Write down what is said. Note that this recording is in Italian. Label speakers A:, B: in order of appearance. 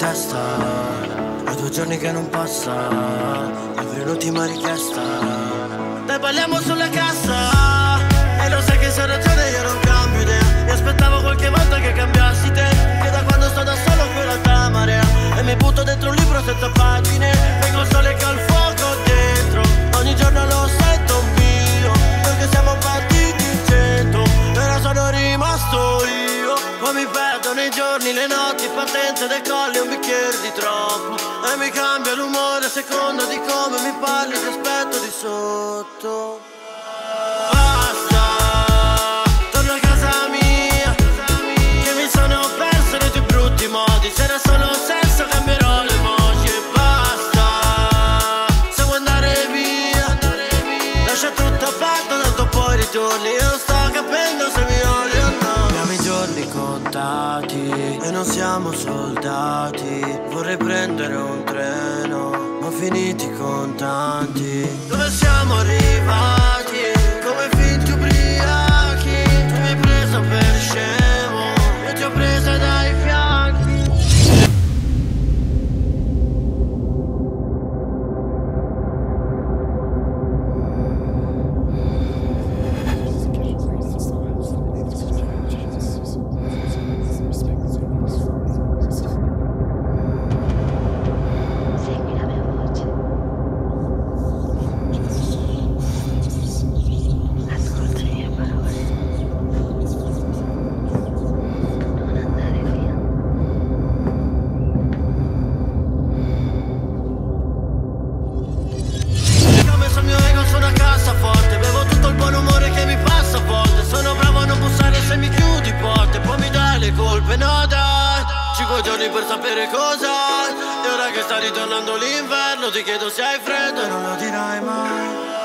A: testa, ho 2 giorni che non passa, avrei l'ultima richiesta. Dai parliamo sulla cassa, e lo sai che se hai ragione io non cambio idea. Mi aspettavo qualche volta che cambiassi te, che da quando sto da solo qui l'alta marea. E mi butto dentro un libro senza pagine, vengo il sole che ho il fuoco dentro. Ogni giorno lo sento mio, perché siamo partiti in centro, però sono rimasto io. Poi mi perdo nei giorni, le notti, partenze del colle, un bicchiere di troppo. E mi cambia l'umore a seconda di come mi parli, ti aspetto di sotto. Basta, torno a casa mia, che mi sono perso nei tuoi brutti modi. Se era solo un senso cambierò le voci e basta. Se vuoi andare via, lascia tutto aperto, tanto poi ritorni. Io non sto capendo se mi odi o no. Abbiamo i giorni contati e non siamo soldati. Vorrei prendere un treno, ma finiti i contanti. Dove siamo arrivati? Come finti ubriachi. Tu mi hai preso per scemo, io ti ho presa dai fianchi. Per sapere cosa. E ora che sta ritornando l'inverno ti chiedo se hai freddo e non lo dirai mai.